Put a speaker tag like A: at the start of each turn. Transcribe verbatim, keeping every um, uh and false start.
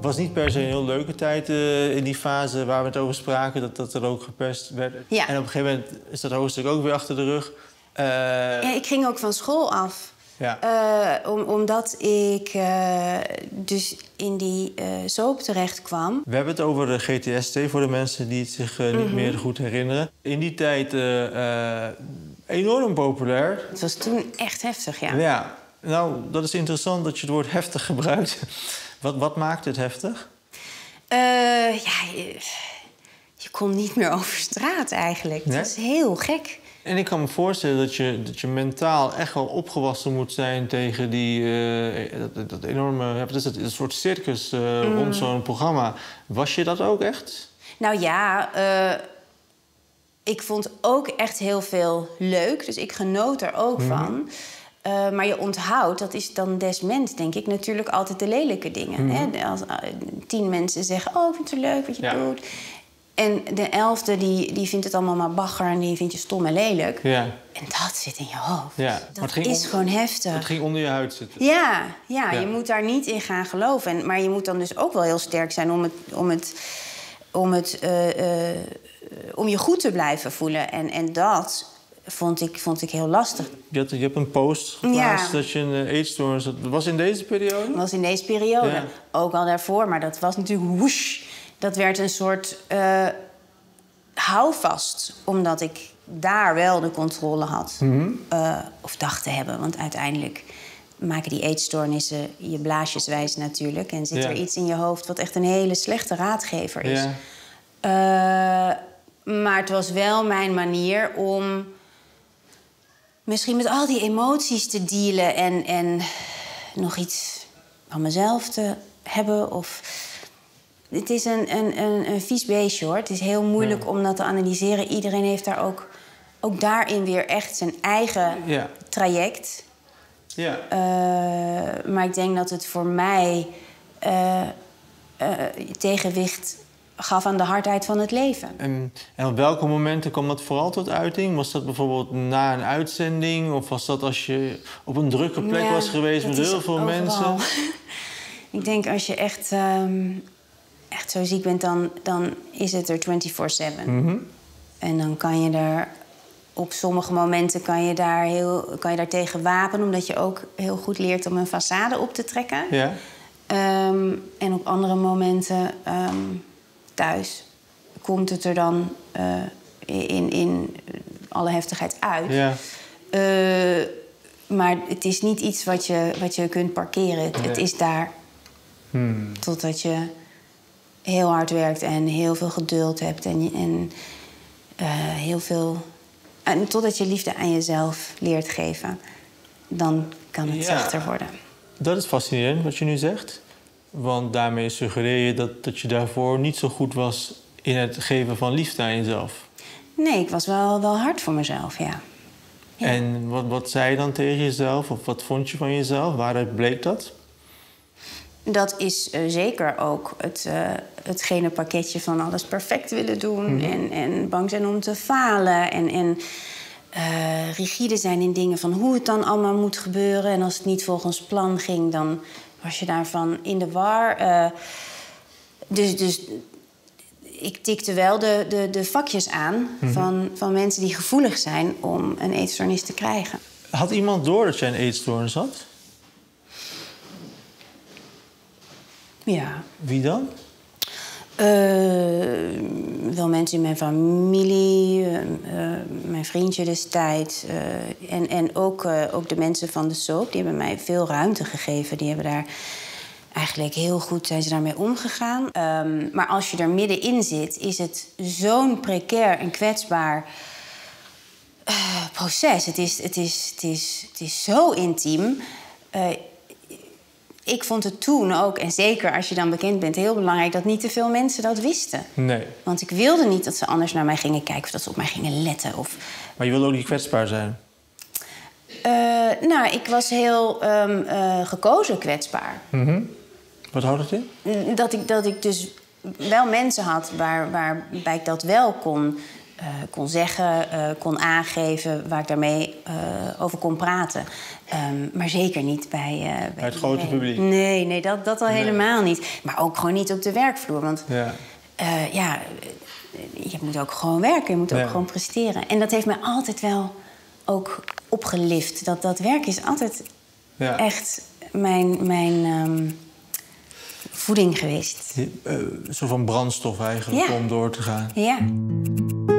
A: was niet per se een heel leuke tijd uh, in die fase waar we het over spraken, dat, dat er ook gepest werd.
B: Ja.
A: En op een gegeven moment is dat hoofdstuk ook weer achter de rug. Uh...
B: Ja, ik ging ook van school af.
A: Ja.
B: Uh, om, omdat ik uh, dus in die uh, soap terecht kwam.
A: We hebben het over de G T S T voor de mensen die het zich uh, niet mm-hmm. meer goed herinneren. In die tijd uh, uh, enorm populair.
B: Het was toen echt heftig, ja.
A: Ja, nou, dat is interessant dat je het woord heftig gebruikt. wat, wat maakt het heftig?
B: Uh, ja, je, je kon niet meer over straat eigenlijk.
A: Nee?
B: Het was heel gek.
A: En ik kan me voorstellen dat je, dat je mentaal echt wel opgewassen moet zijn tegen die, uh, dat, dat enorme, wat is het, een soort circus uh, mm. rond zo'n programma. Was je dat ook echt?
B: Nou ja, uh, ik vond ook echt heel veel leuk. Dus ik genoot er ook mm. van. Uh, maar je onthoudt, dat is dan des mens, denk ik, natuurlijk altijd de lelijke dingen. Mm. Hè? Als uh, tien mensen zeggen, oh, ik vind het leuk wat je ja. doet. En de elfde, die, die vindt het allemaal maar bagger en die vindt je stom en lelijk.
A: Ja.
B: En dat zit in je hoofd.
A: Ja.
B: Dat is on... gewoon heftig.
A: Het ging onder je huid zitten.
B: Ja, ja, ja, je moet daar niet in gaan geloven. En, maar je moet dan dus ook wel heel sterk zijn om, het, om, het, om, het, uh, uh, om je goed te blijven voelen. En, en dat vond ik, vond ik heel lastig.
A: Je, had, je hebt een post geplaatst ja. dat je een eetstoornis had. Dat was in deze periode?
B: Dat was in deze periode. Ja. Ook al daarvoor, maar dat was natuurlijk woesh. Dat werd een soort uh, houvast, omdat ik daar wel de controle had. Mm-hmm. Uh, of dacht te hebben, want uiteindelijk maken die eetstoornissen je blaasjes wijs natuurlijk. En zit ja. er iets in je hoofd wat echt een hele slechte raadgever is. Ja. Uh, maar het was wel mijn manier om misschien met al die emoties te dealen en, en nog iets van mezelf te hebben of... Het is een, een, een, een vies beestje, hoor. Het is heel moeilijk ja. om dat te analyseren. Iedereen heeft daar ook, ook daarin weer echt zijn eigen ja. traject.
A: Ja.
B: Uh, maar ik denk dat het voor mij uh, uh, tegenwicht gaf aan de hardheid van het leven.
A: En, en op welke momenten kwam dat vooral tot uiting? Was dat bijvoorbeeld na een uitzending? Of was dat als je op een drukke plek ja, was geweest met heel veel overal. mensen?
B: Ik denk als je echt... Um, echt zo ziek bent, dan, dan is het er vierentwintig zeven. Mm-hmm. En dan kan je er... Op sommige momenten kan je, daar heel, kan je daar tegen wapenen... omdat je ook heel goed leert om een façade op te trekken.
A: Ja.
B: Um, en op andere momenten um, thuis komt het er dan uh, in, in alle heftigheid uit.
A: Ja.
B: Uh, maar het is niet iets wat je, wat je kunt parkeren. Het,
A: nee.
B: het is daar
A: hmm.
B: totdat je... heel hard werkt en heel veel geduld hebt en, en uh, heel veel... En totdat je liefde aan jezelf leert geven, dan kan het
A: ja,
B: zachter worden.
A: Dat is fascinerend wat je nu zegt. Want daarmee suggereer je dat, dat je daarvoor niet zo goed was in het geven van liefde aan jezelf.
B: Nee, ik was wel, wel hard voor mezelf, ja. ja.
A: En wat, wat zei je dan tegen jezelf? Of wat vond je van jezelf? Waaruit bleek dat?
B: Dat is uh, zeker ook het, uh, het gene pakketje van alles perfect willen doen. Mm-hmm. En, en bang zijn om te falen. En, en uh, rigide zijn in dingen van hoe het dan allemaal moet gebeuren. En als het niet volgens plan ging, dan was je daarvan in de war. Uh, dus, dus ik tikte wel de, de, de vakjes aan mm-hmm. van, van mensen die gevoelig zijn om een eetstoornis te krijgen.
A: Had iemand door dat jij een eetstoornis had?
B: Ja.
A: Wie dan?
B: Uh, wel mensen in mijn familie, uh, uh, mijn vriendje destijds. Uh, en en ook, uh, ook de mensen van de soap, die hebben mij veel ruimte gegeven. Die hebben daar eigenlijk heel goed zijn ze daarmee omgegaan. Um, maar als je er middenin zit, is het zo'n precair en kwetsbaar uh, proces. Het is, het, is, het, is, het is zo intiem. Uh, Ik vond het toen ook, en zeker als je dan bekend bent, heel belangrijk dat niet te veel mensen dat wisten.
A: Nee.
B: Want ik wilde niet dat ze anders naar mij gingen kijken of dat ze op mij gingen letten. Of...
A: Maar je wilde ook niet kwetsbaar zijn?
B: Uh, nou, ik was heel um, uh, gekozen kwetsbaar.
A: Mm-hmm. Wat houdt het in?
B: Dat ik, dat ik dus wel mensen had waar, waarbij ik dat wel kon uh, kon zeggen, uh, kon aangeven... waar ik daarmee uh, over kon praten. Um, maar zeker niet bij... Uh, bij,
A: bij het grote publiek?
B: Nee, nee dat, dat al
A: nee.
B: helemaal niet. Maar ook gewoon niet op de werkvloer. Want
A: ja,
B: uh, ja je moet ook gewoon werken, je moet ook ja. gewoon presteren. En dat heeft mij altijd wel ook opgelift. Dat, dat werk is altijd ja. echt mijn... mijn um, voeding geweest.
A: Een soort van brandstof eigenlijk, ja. om door te gaan.
B: Ja.